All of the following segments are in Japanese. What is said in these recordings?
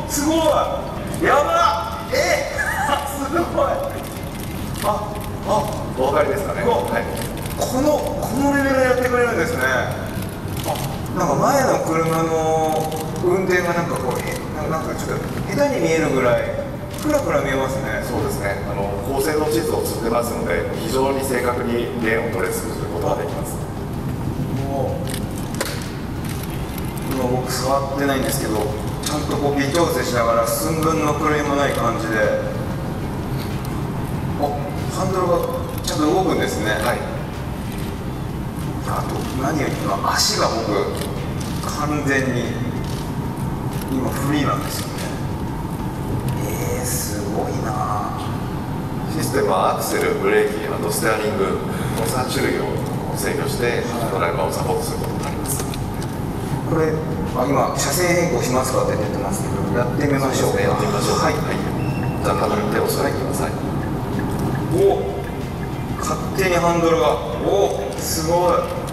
すごい、やばっ、すごい。 お分かりですかね。はい、 このレベルでやってくれるんですね。なんか前の車の運転がなんかこうなんかちょっと下手に見えるぐらいふらふら見えますね。 そうですね。高精度地図を積んでますので、非常に正確にレーンをトレースすることができます。 今僕触ってないんですけど、ちゃんとこう微調整しながら寸分の狂いもない感じで、ハンドルがちゃんと動くんですね。 はい。 あと何より今足が僕完全に今フリーなんですよね。すごいな。 システムはアクセル、ブレーキ、あとステアリングの3種類を制御してドライバーをサポートすることになります。 これ今車線変更しますかって出てますけど、やってみましょう。 やってみましょう。 はい、 じゃあハンドルに手を添えてください。 勝手にハンドルが、すごい。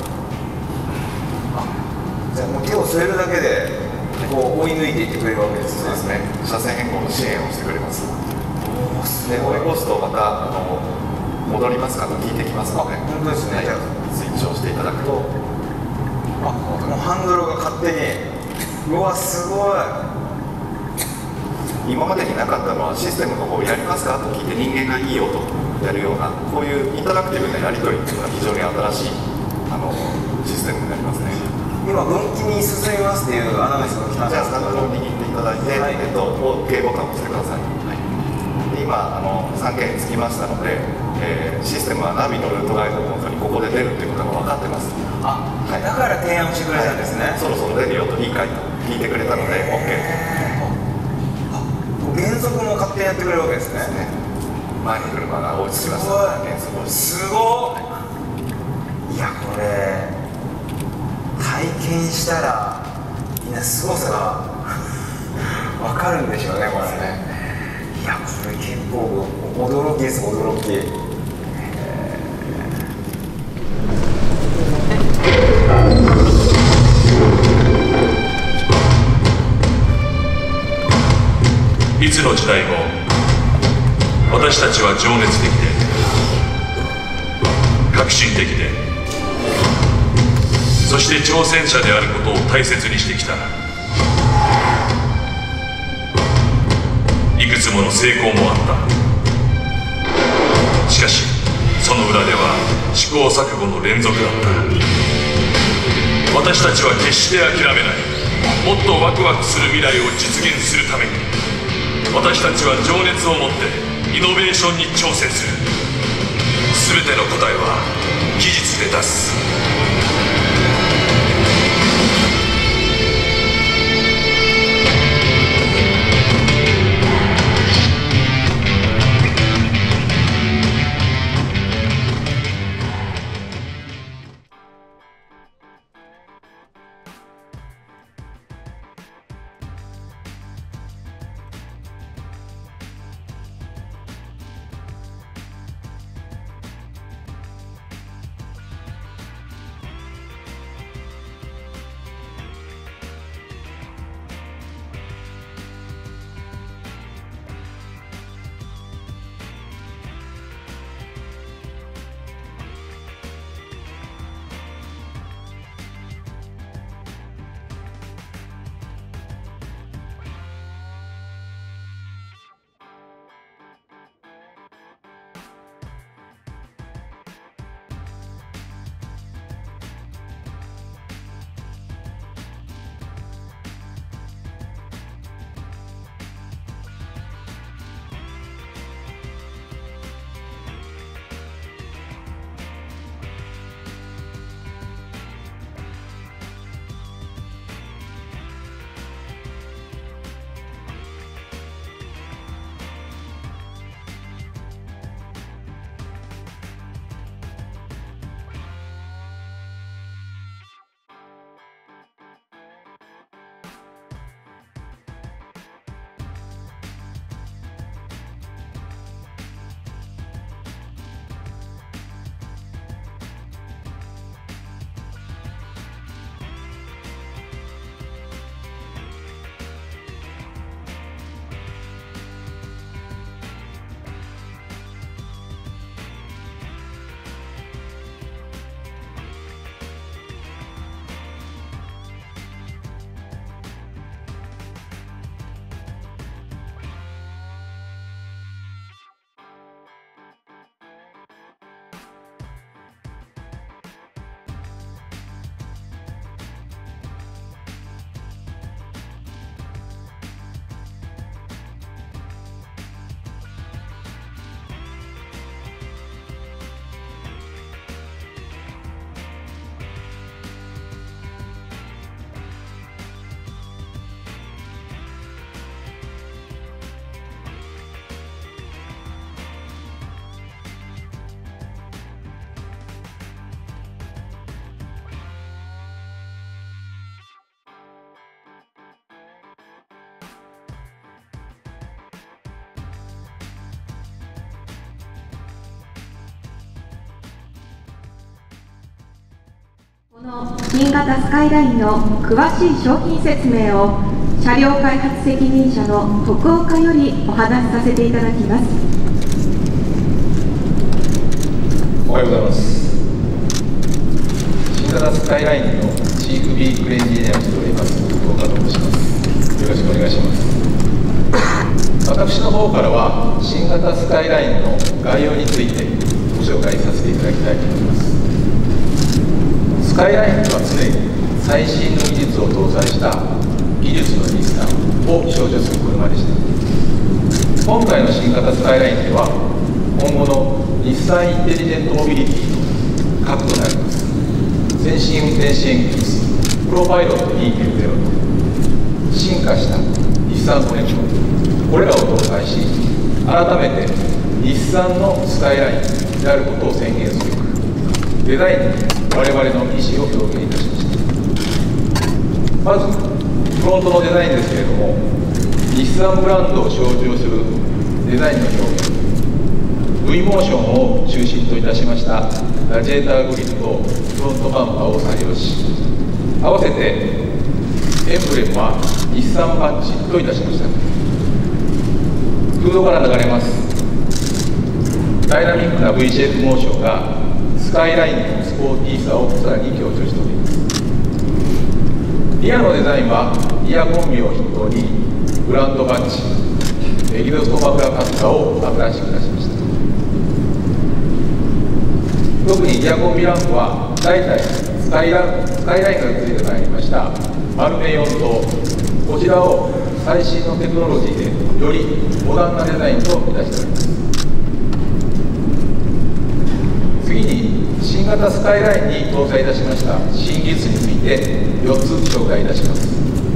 じゃあもう手を添えるだけでこう追い抜いていってくれるわけですね。 そうですね。車線変更の支援をしてくれます。で追い越すとまた戻りますかと聞いてきますので、 本当ですね。じゃあスイッチをしていただくと、 もうハンドルが勝手に、うわすごい。 今までになかったのはシステムの方やりますかと聞いて人間がいいよとやるような、こういうインタラクティブなやり取りっていうのは非常に新しいシステムになりますね。 今分岐に進みますっていうアナウンスが来たんです。 じゃあハンドルを握っていただいて、 はい、 OK ボタンを押してください。はい、で今3件つきましたので、システムはナビのルートガイドの中にここで出るっていうことが分かってます。 はい、だから提案してくれたんですね。 そろそろ出るよといいかいと聞いてくれたので OK。 減速も勝手にやってくれるわけですね。 前の車が追いつきました。減速をすごい。いやこれ体験したらみんなすごさが分かるんでしょうね、これね。いやこれ結構驚きです、驚き。 いつの時代も私たちは情熱的で革新的で、そして挑戦者であることを大切にしてきた。いくつもの成功もあった。しかしその裏では試行錯誤の連続だった。私たちは決して諦めない。もっとワクワクする未来を実現するために、私たちは情熱を持ってイノベーションに挑戦する。全ての答えは技術で出す。 この新型スカイラインの詳しい商品説明を車両開発責任者の徳岡よりお話しさせていただきます。 おはようございます。新型スカイラインのチーフビークルエンジニアをしております徳岡と申します。よろしくお願いします。私の方からは新型スカイラインの概要についてご紹介させていただきたいと思います。スカイラインとは常に最新の技術を搭載した技術の日産を象徴する車でした。今回の新型スカイラインでは今後の日産インテリジェントモビリティの核となります先進運転支援技術プロパイロット 2.0 と進化した日産コネクション、これらを搭載し改めて日産のスカイラインであることを宣言すべくデザインに我々の意思を表現いたしました。まずフロントのデザインですけれども、日産ブランドを象徴するデザインの表現、V モーションを中心といたしましたラジエーターグリルとフロントバンパーを採用し、合わせてエンブレムは日産バッジといたしました。フードから流れますダイナミックな V シェイプモーションがスカイラインのスポーティーさをさらに強調しております。リアのデザインはイヤーコンビを筆頭にブランドバッジ、エキゾストマフラーカッターを新しく出しました。特にイヤーコンビランプは大体スカイラインからついてまいりました丸目4灯、こちらを最新のテクノロジーでよりモダンなデザインといたしております。次に新型スカイラインに搭載いたしました新技術について4つ紹介いたします。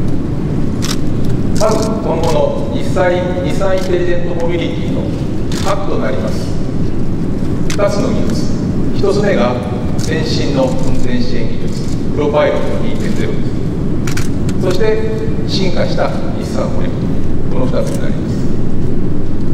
まず今後の日産インテリジェントモビリティの核となります2つの技術、1つ目が先進の運転支援技術プロパイロット 2.0 です。そして進化した日産コネクト、この2つになります。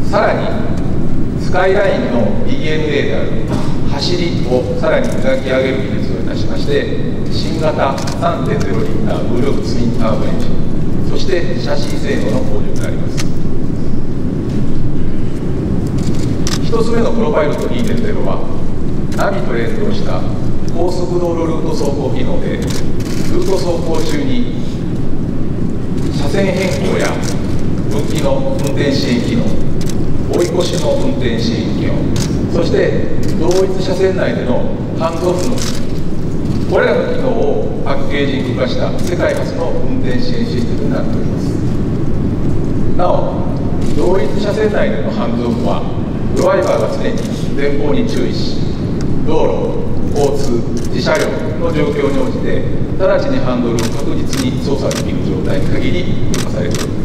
さらにスカイラインの DNA である走りをさらに磨き上げる技術をいたしまして、新型 3.0 リッターブルーツインターボエンジン、そしてシャシー性能の向上になります。1つ目のプロパイロット 2.0 はナビと連動した高速道路ルート走行機能で、ルート走行中に車線変更や分岐の運転支援機能、追い越しの運転支援機能、そして同一車線内でのハンズオフのこれらの機能をパッケージング化した世界初の運転支援システムになっております。なお同一車線内でのハンズオフはドライバーが常に前方に注意し、道路、交通、自車両の状況に応じて直ちにハンドルを確実に操作できる状態に限り許可されております。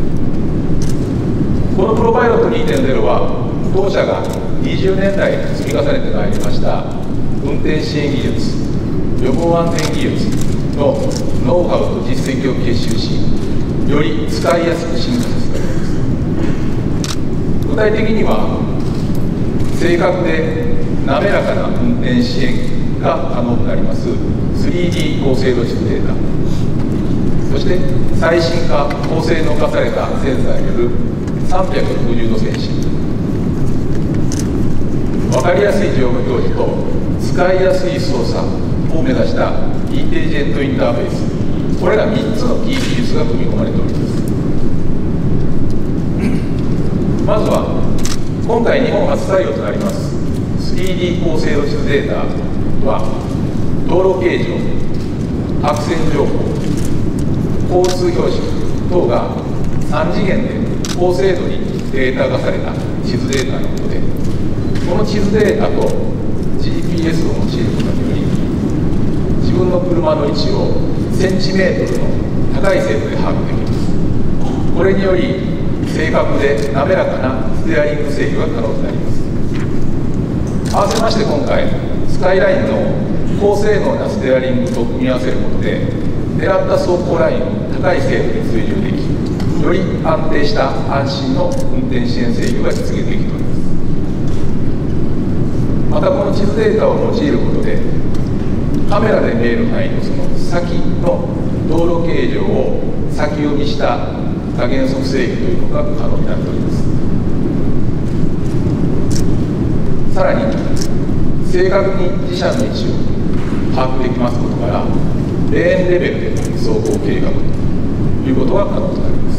このプロパイロット 2.0 は当社が20年来積み重ねてまいりました運転支援技術、予防安全技術のノウハウと実績を結集し、より使いやすく進化させております。具体的には正確で滑らかな運転支援が可能となります 3D 高精度地図データ、そして最新化高性能化されたセンサーによる360度センシング、分かりやすい上部表示と使いやすい操作を目指したインテリジェントインターフェース、これら3つのキー技術が組み込まれております。まずは今回日本初採用となります 3D 高精度地図データは、道路形状、白線情報、交通標識等が3次元で高精度にデータ化された地図データのことで、この地図データと GPS を用いることにより、自分の車の位置をセンチメートルの高い精度で把握できます。これにより正確で滑らかなステアリング制御が可能となります。合わせまして今回スカイラインの高性能なステアリングと組み合わせることで、狙った走行ラインを高い精度で追従でき、より安定した安心の運転支援制御が実現できております。またこの地図データを用いることで、 カメラで見える範囲のその先の道路形状を先読みした多減速制御というのが可能になっております。さらに正確に自車の位置を把握できますことから、レーンレベルでの走行計画ということが可能となります。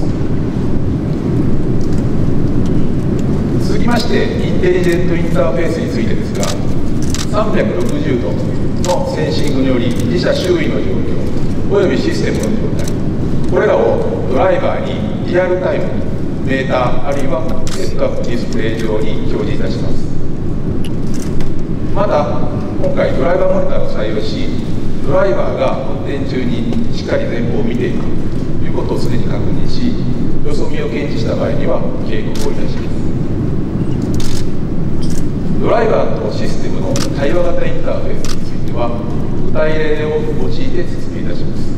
続きまして、インテリジェントインターフェースについてですが、360度のセンシングにより自車周囲の状況およびシステムの状態、これらをドライバーにリアルタイムにメーターあるいはセットアップディスプレイ上に表示いたします。また今回ドライバーモニターを採用し、ドライバーが運転中にしっかり前方を見ているということをすでに確認し、よそ見を検知した場合には警告をいたします。ドライバーとシステムの対話型インターフェースについては具体例を用いて説明いたします。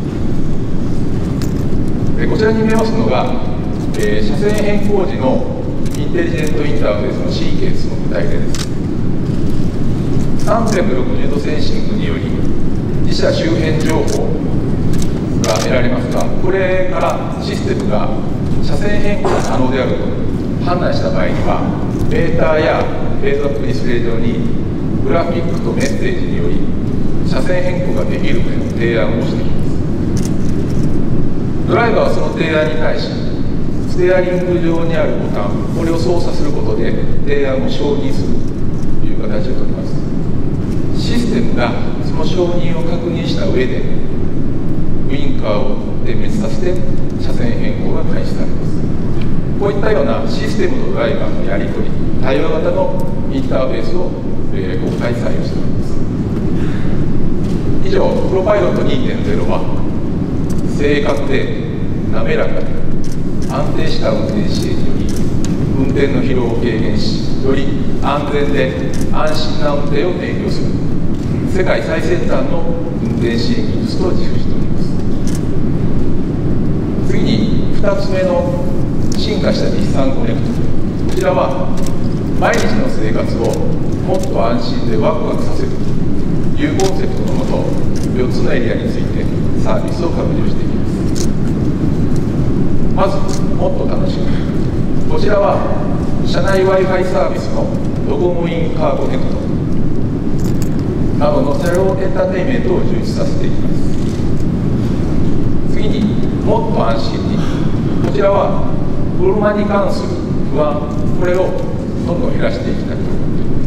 こちらに見えますのが、車線変更時のインテリジェントインターフェースのシーケンスの具体例です。360度センシングにより自車周辺情報が得られますが、これからシステムが車線変更が可能であると判断した場合には、メーターやフェーズアップディスプレイ上にグラフィックとメッセージにより車線変更ができるという提案をしています。ドライバーはその提案に対し、ステアリング上にあるボタン、これを操作することで提案を承認するという形をとります。システムがその承認を確認した上でウインカーを点滅させて車線変更が開始されます。こういったようなシステムとドライバーのやり取り、対話型のインターフェースを今回採用しております。以上、プロパイロット 2.0 は正確で滑らかで安定した運転支援により運転の疲労を軽減し、より安全で安心な運転を提供する世界最先端の運転支援技術と自負しております。次に2つ目の進化した日産コネクト、こちらは毎日の生活をもっと安心でワクワクさせるというコンセプトのもと、4つのエリアについてサービスを拡充していきます。まずもっと楽しむ、こちらは車内 Wi-Fi サービスのドコモインカーコネクトなどの車両エンターテインメントを充実させていきます。次にもっと安心に、こちらは車に関する不安、これをどんどん減らしていきたいと思っています。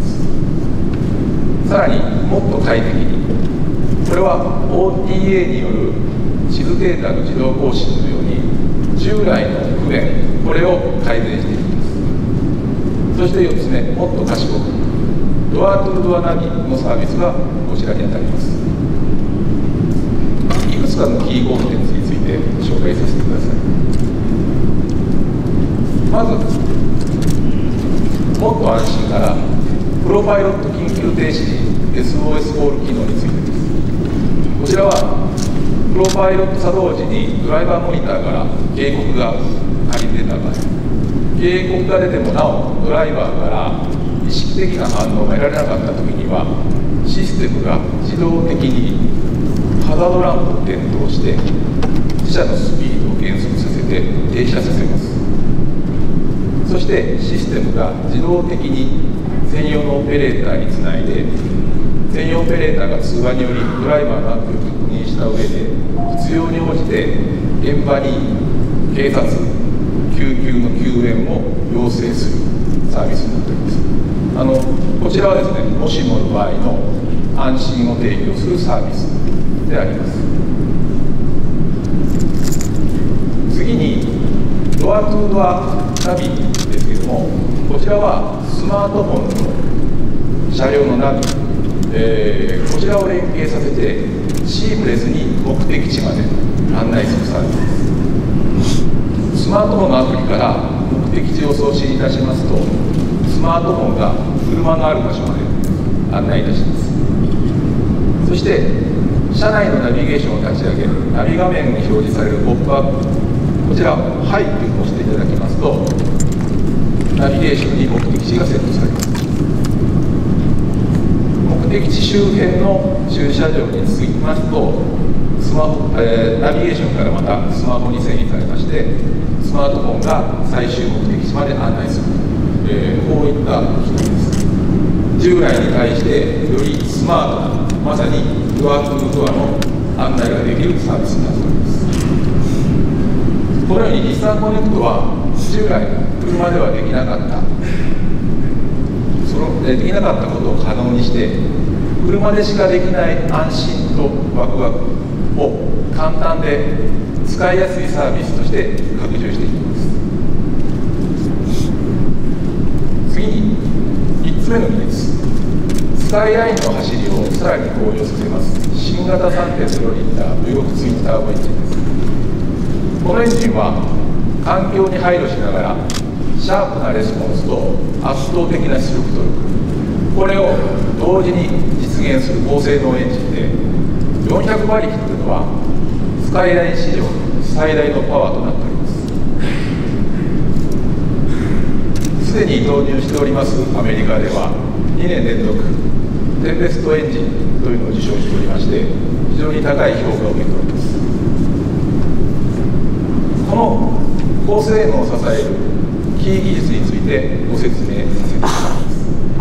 さらにもっと快適に、これは OTA による地図データの自動更新のように従来の不便、これを改善していきます。そして4つ目、もっと賢く、ドアトゥードアナビのサービスがこちらにあたります。いくつかのキーコンテンツについて紹介させてください。まずもっと安心からプロパイロット緊急停止時 SOS コール機能についてです。こちらはプロパイロット作動時にドライバーモニターから警告が仮に出た場合、警告が出てもなおドライバーから意識的な反応が得られなかったときには、システムが自動的にハザードランプを点灯して自車のスピードを減速させて停車させます。そしてシステムが自動的に専用のオペレーターにつないで、専用オペレーターが通話によりドライバーの安否を確認した上で、必要に応じて現場に警察、救急の救援を要請するサービスになっております。こちらはですね、もしもの場合の安心を提供するサービスであります。次にドアトゥードアナビですけれども、こちらはスマートフォンの車両のナビ、こちらを連携させてシームレスに目的地まで案内するサービスです。スマートフォンのアプリから目的地を送信いたしますと、スマートフォンが車のある場所まで案内いたします。そして車内のナビゲーションを立ち上げ、ナビ画面に表示されるポップアップ、こちら「はい」と押していただきますと、ナビゲーションに目的地がセットされます。目的地周辺の駐車場に着きますとナビゲーションからまたスマホに遷移されまして、スマートフォンが最終目的地まで案内する、こういった機能です。従来に対してよりスマートな、まさにドアトゥードアの案内ができるサービスになっております。このように日産コネクトは従来車ではできなかったことを可能にして、車でしかできない安心とワクワクを簡単で使いやすいサービスとして拡充していきます。次に3つ目の技術、スカイラインの走りをさらに向上させます新型 3.0 リッター無翼ツインターボエンジンです。このエンジンは環境に配慮しながらシャープなレスポンスと圧倒的な出力トルク、これを同時に実現する高性能エンジンで、400馬力というのはスカイライン史上最大のパワーとなっております。すでに導入しておりますアメリカでは2年連続テンペストエンジンというのを受賞しておりまして、非常に高い評価を受けております。この高性能を支えるキー技術についてご説明させていただきます。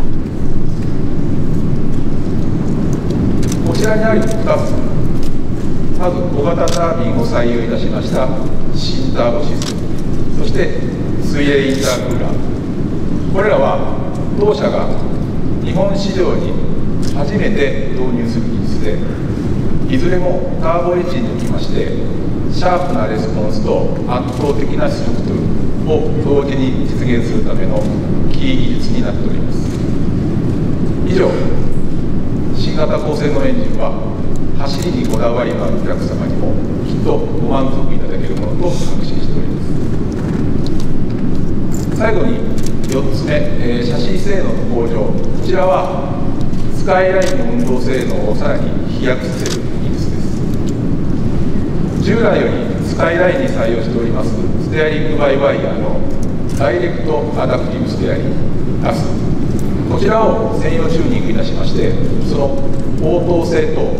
こちらにある2つ、まず小型タービンを採用いたしました新ターボシステム、そして水冷インタークーラー、これらは同社が日本市場に初めて導入する技術で、いずれもターボエンジンにおきましてシャープなレスポンスと圧倒的な出力を同時に実現するためのキー技術になっております。以上、新型高性能エンジンは走りにこだわりのあるお客様にもきっとご満足いただけるものと確信しております。最後に4つ目、シャシー性能の向上、こちらはスカイラインの運動性能をさらに飛躍させる技術です。従来よりスカイラインに採用しておりますステアリングバイワイヤーのダイレクトアダプティブステアリングガス、こちらを専用チューニングいたしまして、その応答性と、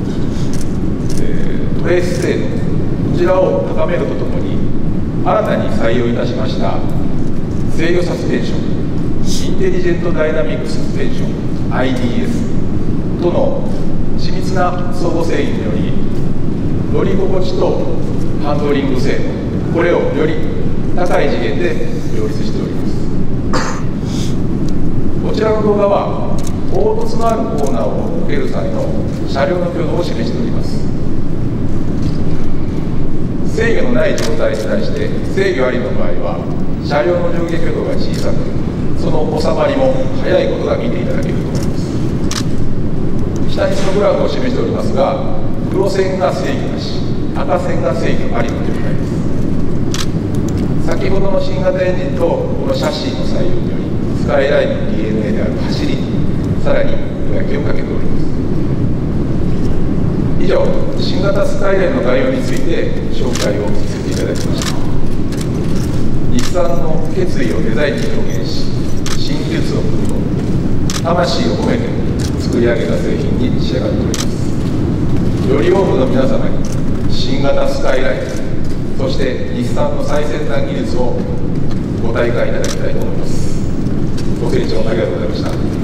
トレース性能、こちらを高めるとともに、新たに採用いたしました制御サスペンション、インテリジェントダイナミックサスペンション IDS との緻密な相互制御により、乗り心地とハンドリング性能、これをより高い次元で両立しております。こちらの動画は凹凸のあるコーナーを受ける際の車両の挙動を示しております。制御のない状態に対して制御ありの場合は車両の上下挙動が小さく、その収まりも速いことが見ていただけると思います。下にそのグラフを示しておりますが、黒線が制御なし、赤線が制御ありの状態です。先ほどの新型エンジンとこのシャシーの採用により、スカイラインの DNA である走りにさらに磨きをかけております。以上、新型スカイラインの概要について紹介をさせていただきました。日産の決意をデザインに表現し、新技術を組み込み、魂を込めて作り上げた製品に仕上がっております。より多くの皆様に新型スカイライン、そして日産の最先端技術をご体感いただきたいと思います。ご清聴ありがとうございました。